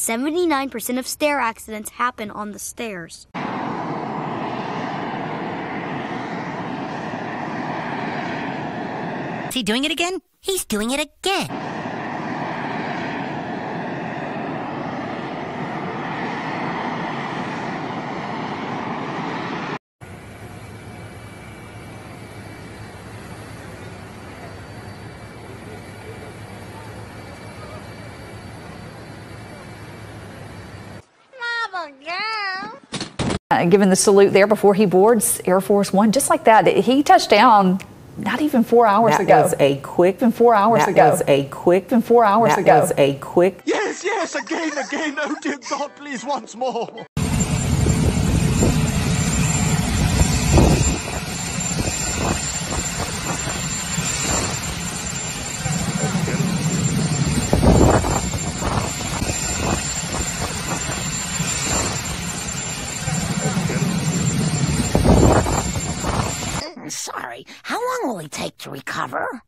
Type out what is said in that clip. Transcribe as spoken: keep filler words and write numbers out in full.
seventy-nine percent of stair accidents happen on the stairs. Is he doing it again? He's doing it again. Uh, given the salute there before he boards Air Force One, just like that. He touched down not even four hours that ago. That was a quick. Even four hours that ago. That was a quick. Even four hours that ago. That was a quick. Yes, yes, again, again. Oh dear God, please, once more. Sorry, how long will he take to recover?